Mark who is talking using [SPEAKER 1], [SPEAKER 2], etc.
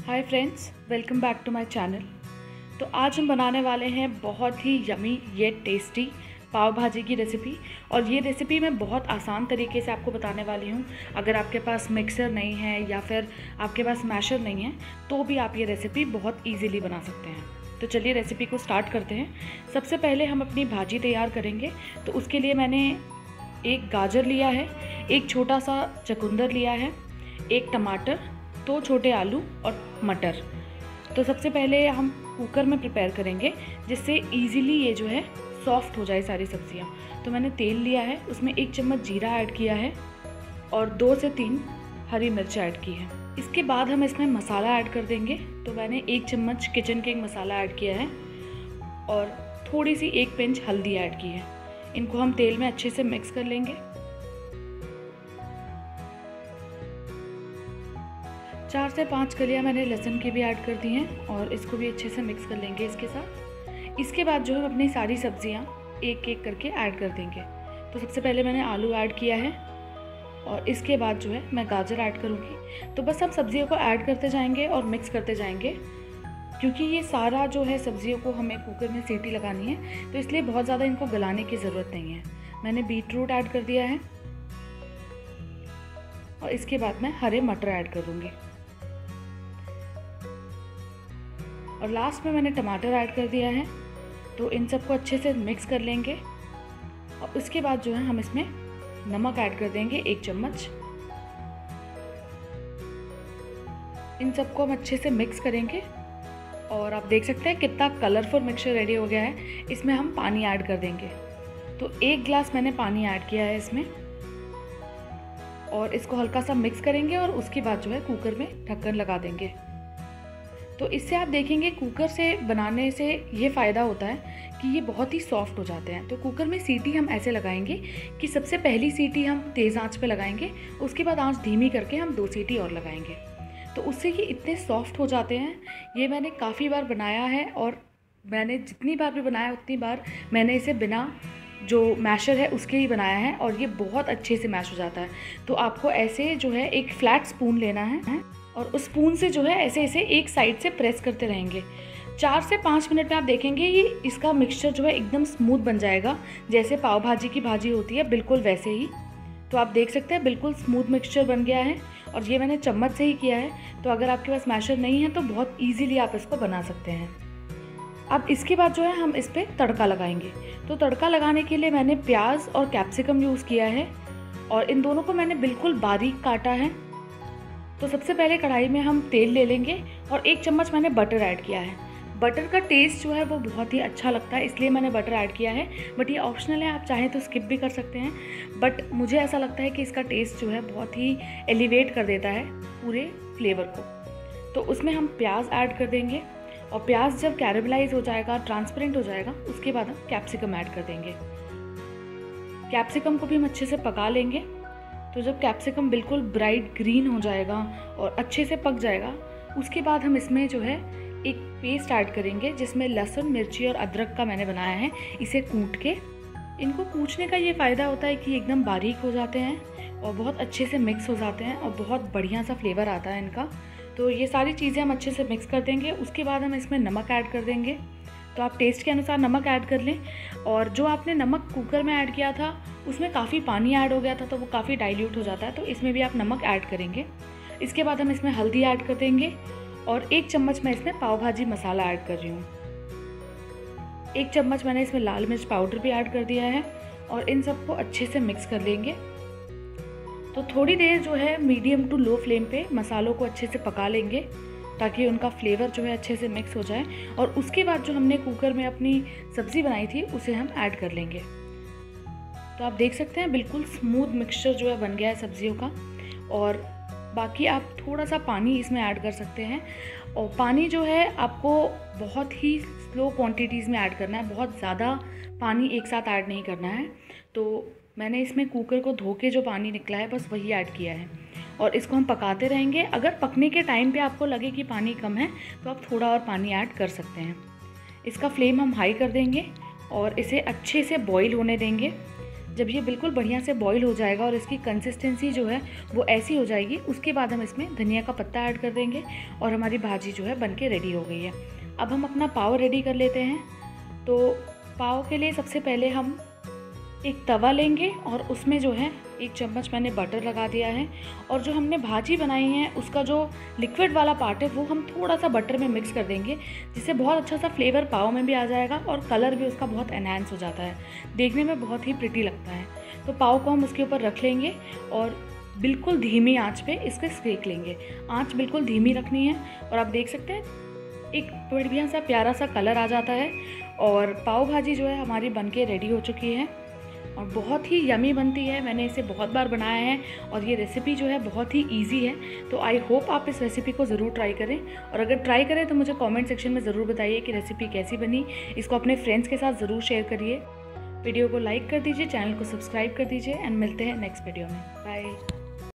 [SPEAKER 1] Hi friends, welcome back to my channel. तो आज हम बनाने वाले हैं बहुत ही यमी ये टेस्टी पाव भाजी की रेसिपी। और ये रेसिपी मैं बहुत आसान तरीके से आपको बताने वाली हूँ। अगर आपके पास मिक्सर नहीं है या फिर आपके पास मैशर नहीं है तो भी आप ये रेसिपी बहुत ईजीली बना सकते हैं। तो चलिए रेसिपी को स्टार्ट करते हैं। सबसे पहले हम अपनी भाजी तैयार करेंगे। तो उसके लिए मैंने एक गाजर लिया है, एक छोटा सा चुकंदर लिया है, एक टमाटर, 2 छोटे आलू और मटर। तो सबसे पहले हम कुकर में प्रिपेयर करेंगे जिससे इजीली ये जो है सॉफ्ट हो जाए सारी सब्जियां। तो मैंने तेल लिया है, उसमें 1 चम्मच जीरा ऐड किया है और 2 से 3 हरी मिर्च ऐड की है। इसके बाद हम इसमें मसाला ऐड कर देंगे। तो मैंने 1 चम्मच किचन किंग मसाला ऐड किया है और थोड़ी सी 1 पिंच हल्दी ऐड की है। इनको हम तेल में अच्छे से मिक्स कर लेंगे। 4 से 5 कलियाँ मैंने लहसुन की भी ऐड कर दी हैं और इसको भी अच्छे से मिक्स कर लेंगे इसके साथ। इसके बाद जो है अपनी सारी सब्जियां एक एक करके ऐड कर देंगे। तो सबसे पहले मैंने आलू ऐड किया है और इसके बाद जो है मैं गाजर ऐड करूँगी। तो बस हम सब्जियों को ऐड करते जाएंगे और मिक्स करते जाएंगे, क्योंकि ये सारा जो है सब्जियों को हमें कुकर में सीटी लगानी है, तो इसलिए बहुत ज़्यादा इनको गलाने की ज़रूरत नहीं है। मैंने बीट रूट ऐड कर दिया है और इसके बाद मैं हरे मटर ऐड कर दूँगी और लास्ट में मैंने टमाटर ऐड कर दिया है। तो इन सबको अच्छे से मिक्स कर लेंगे और उसके बाद जो है हम इसमें नमक ऐड कर देंगे 1 चम्मच। इन सबको हम अच्छे से मिक्स करेंगे और आप देख सकते हैं कितना कलरफुल मिक्सचर रेडी हो गया है। इसमें हम पानी ऐड कर देंगे। तो 1 गिलास मैंने पानी ऐड किया है इसमें और इसको हल्का सा मिक्स करेंगे और उसके बाद जो है कुकर में ढक्कन लगा देंगे। तो इससे आप देखेंगे कुकर से बनाने से ये फ़ायदा होता है कि ये बहुत ही सॉफ्ट हो जाते हैं। तो कुकर में सीटी हम ऐसे लगाएंगे कि सबसे पहली सीटी हम तेज़ आंच पे लगाएंगे, उसके बाद आंच धीमी करके हम 2 सीटी और लगाएंगे। तो उससे ये इतने सॉफ्ट हो जाते हैं। ये मैंने काफ़ी बार बनाया है और मैंने जितनी बार भी बनाया उतनी बार मैंने इसे बिना जो मैशर है उसके ही बनाया है और ये बहुत अच्छे से मैश हो जाता है। तो आपको ऐसे जो है एक फ्लैट स्पून लेना है और उस स्पून से जो है ऐसे ऐसे एक साइड से प्रेस करते रहेंगे। 4 से 5 मिनट में आप देखेंगे ये इसका मिक्सचर जो है एकदम स्मूथ बन जाएगा, जैसे पाव भाजी की भाजी होती है बिल्कुल वैसे ही। तो आप देख सकते हैं बिल्कुल स्मूथ मिक्सचर बन गया है और ये मैंने चम्मच से ही किया है। तो अगर आपके पास मैशर नहीं है तो बहुत ईजीली आप इसको बना सकते हैं। अब इसके बाद जो है हम इस पर तड़का लगाएंगे। तो तड़का लगाने के लिए मैंने प्याज और कैप्सिकम यूज़ किया है और इन दोनों को मैंने बिल्कुल बारीक काटा है। तो सबसे पहले कढ़ाई में हम तेल ले लेंगे और 1 चम्मच मैंने बटर ऐड किया है। बटर का टेस्ट जो है वो बहुत ही अच्छा लगता है, इसलिए मैंने बटर ऐड किया है। बट ये ऑप्शनल है, आप चाहें तो स्किप भी कर सकते हैं। बट मुझे ऐसा लगता है कि इसका टेस्ट जो है बहुत ही एलिवेट कर देता है पूरे फ्लेवर को। तो उसमें हम प्याज ऐड कर देंगे और प्याज जब कैरेमलाइज हो जाएगा, ट्रांसपेरेंट हो जाएगा, उसके बाद हम कैप्सिकम ऐड कर देंगे। कैप्सिकम को भी हम अच्छे से पका लेंगे। तो जब कैप्सिकम बिल्कुल ब्राइट ग्रीन हो जाएगा और अच्छे से पक जाएगा, उसके बाद हम इसमें जो है एक पेस्ट ऐड करेंगे जिसमें लहसुन, मिर्ची और अदरक का मैंने बनाया है। इसे कूट के, इनको कूटने का ये फ़ायदा होता है कि एकदम बारीक हो जाते हैं और बहुत अच्छे से मिक्स हो जाते हैं और बहुत बढ़िया सा फ्लेवर आता है इनका। तो ये सारी चीज़ें हम अच्छे से मिक्स कर देंगे। उसके बाद हम इसमें नमक ऐड कर देंगे। तो आप टेस्ट के अनुसार नमक ऐड कर लें। और जो आपने नमक कुकर में ऐड किया था उसमें काफ़ी पानी ऐड हो गया था, तो वो काफ़ी डाइल्यूट हो जाता है, तो इसमें भी आप नमक ऐड करेंगे। इसके बाद हम इसमें हल्दी ऐड कर देंगे और 1 चम्मच मैं इसमें पाव भाजी मसाला ऐड कर रही हूँ। 1 चम्मच मैंने इसमें लाल मिर्च पाउडर भी ऐड कर दिया है और इन सबको अच्छे से मिक्स कर लेंगे। तो थोड़ी देर जो है मीडियम टू लो फ्लेम पे मसालों को अच्छे से पका लेंगे ताकि उनका फ्लेवर जो है अच्छे से मिक्स हो जाए। और उसके बाद जो हमने कुकर में अपनी सब्ज़ी बनाई थी उसे हम ऐड कर लेंगे। तो आप देख सकते हैं बिल्कुल स्मूथ मिक्सचर जो है बन गया है सब्जियों का। और बाकी आप थोड़ा सा पानी इसमें ऐड कर सकते हैं। और पानी जो है आपको बहुत ही स्लो क्वांटिटीज़ में ऐड करना है, बहुत ज़्यादा पानी एक साथ ऐड नहीं करना है। तो मैंने इसमें कुकर को धो के जो पानी निकला है बस वही ऐड किया है और इसको हम पकाते रहेंगे। अगर पकने के टाइम पे आपको लगे कि पानी कम है तो आप थोड़ा और पानी ऐड कर सकते हैं। इसका फ्लेम हम हाई कर देंगे और इसे अच्छे से बॉईल होने देंगे जब ये बिल्कुल बढ़िया से बॉईल हो जाएगा और इसकी कंसिस्टेंसी जो है वो ऐसी हो जाएगी, उसके बाद हम इसमें धनिया का पत्ता ऐड कर देंगे और हमारी भाजी जो है बनके रेडी हो गई है। अब हम अपना पाव रेडी कर लेते हैं। तो पाव के लिए सबसे पहले हम एक तवा लेंगे और उसमें जो है 1 चम्मच मैंने बटर लगा दिया है, और जो हमने भाजी बनाई है उसका जो लिक्विड वाला पार्ट है वो हम थोड़ा सा बटर में मिक्स कर देंगे, जिससे बहुत अच्छा सा फ्लेवर पाव में भी आ जाएगा और कलर भी उसका बहुत एनहांस हो जाता है, देखने में बहुत ही प्रिटी लगता है। तो पाव को हम उसके ऊपर रख लेंगे और बिल्कुल धीमी आंच पे इसके सेक लेंगे। आंच बिल्कुल धीमी रखनी है और आप देख सकते हैं एक बढ़िया सा प्यारा सा कलर आ जाता है और पाव भाजी जो है हमारी बनके रेडी हो चुकी है और बहुत ही यमी बनती है। मैंने इसे बहुत बार बनाया है और ये रेसिपी जो है बहुत ही इजी है। तो आई होप आप इस रेसिपी को ज़रूर ट्राई करें, और अगर ट्राई करें तो मुझे कमेंट सेक्शन में ज़रूर बताइए कि रेसिपी कैसी बनी। इसको अपने फ्रेंड्स के साथ ज़रूर शेयर करिए। वीडियो को लाइक कर दीजिए, चैनल को सब्सक्राइब कर दीजिए एंड मिलते हैं नेक्स्ट वीडियो में। बाय।